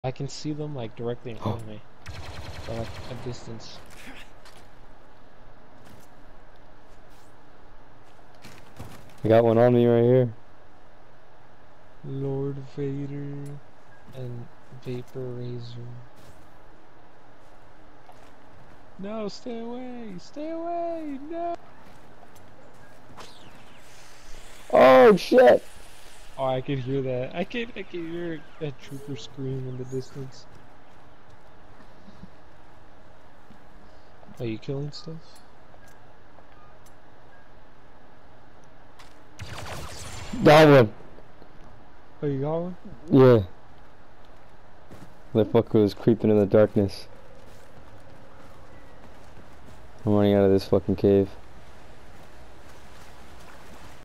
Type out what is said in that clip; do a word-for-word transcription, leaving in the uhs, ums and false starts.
I can see them like directly in front of me, from like a distance. I got one on me right here. Lord Vader and Vapor Razor. No, stay away! Stay away! No! Oh shit! Oh, I could hear that. I can I can hear a trooper scream in the distance. Are you killing stuff? Got one. Oh, you got one? Yeah. That fucker was creeping in the darkness. I'm running out of this fucking cave.